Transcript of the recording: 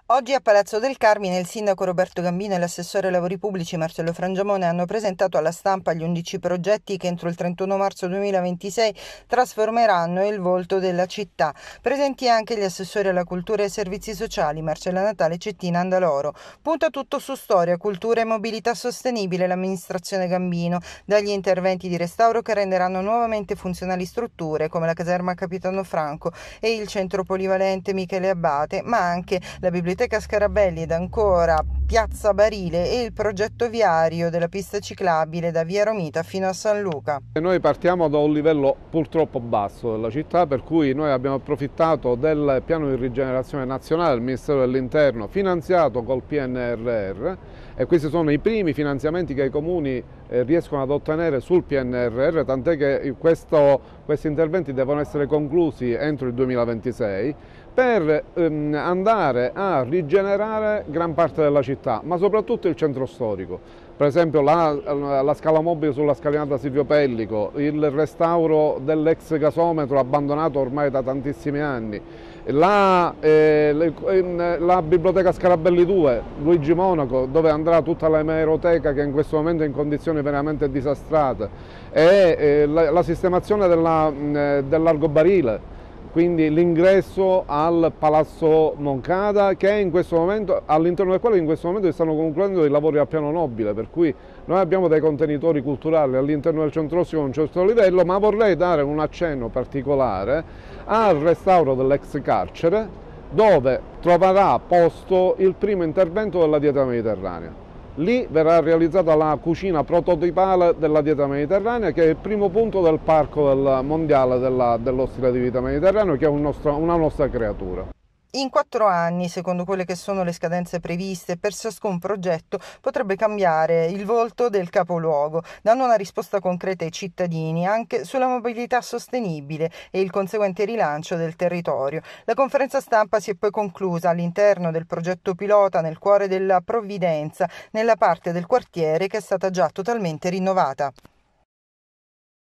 Oggi a Palazzo del Carmine il sindaco Roberto Gambino e l'assessore ai lavori pubblici Marcello Frangiamone hanno presentato alla stampa gli 11 progetti che entro il 31 marzo 2026 trasformeranno il volto della città. Presenti anche gli assessori alla cultura e ai servizi sociali Marcella Natale e Cettina Andaloro. Punta tutto su storia, cultura e mobilità sostenibile l'amministrazione Gambino, dagli interventi di restauro che renderanno nuovamente funzionali strutture come la caserma Capitano Franco e il centro polivalente Michele Abbate, ma anche la biblioteca Scarabelli ed ancora Piazza Barile e il progetto viario della pista ciclabile da Via Romita fino a San Luca. Noi partiamo da un livello purtroppo basso della città, per cui noi abbiamo approfittato del piano di rigenerazione nazionale del Ministero dell'Interno finanziato col PNRR, e questi sono i primi finanziamenti che i comuni riescono ad ottenere sul PNRR, tant'è che questi interventi devono essere conclusi entro il 2026 per andare a rigenerare gran parte della città, ma soprattutto il centro storico. Per esempio la scala mobile sulla scalinata Silvio Pellico, il restauro dell'ex gasometro abbandonato ormai da tantissimi anni, la biblioteca Scarabelli 2, Luigi Monaco, dove andrà tutta la emeroteca che in questo momento è in condizioni veramente disastrate, e la sistemazione dell'Argobarile. Quindi l'ingresso al Palazzo Moncada, che in questo momento, all'interno del quale in questo momento si stanno concludendo dei lavori a piano nobile, per cui noi abbiamo dei contenitori culturali all'interno del centro storico a un certo livello, ma vorrei dare un accenno particolare al restauro dell'ex carcere, dove troverà posto il primo intervento della dieta mediterranea. Lì verrà realizzata la cucina prototipale della dieta mediterranea, che è il primo punto del parco mondiale dello stile di vita mediterraneo, che è una nostra creatura. In 4 anni, secondo quelle che sono le scadenze previste per ciascun progetto, potrebbe cambiare il volto del capoluogo, dando una risposta concreta ai cittadini anche sulla mobilità sostenibile e il conseguente rilancio del territorio. La conferenza stampa si è poi conclusa all'interno del progetto pilota nel cuore della Provvidenza, nella parte del quartiere che è stata già totalmente rinnovata.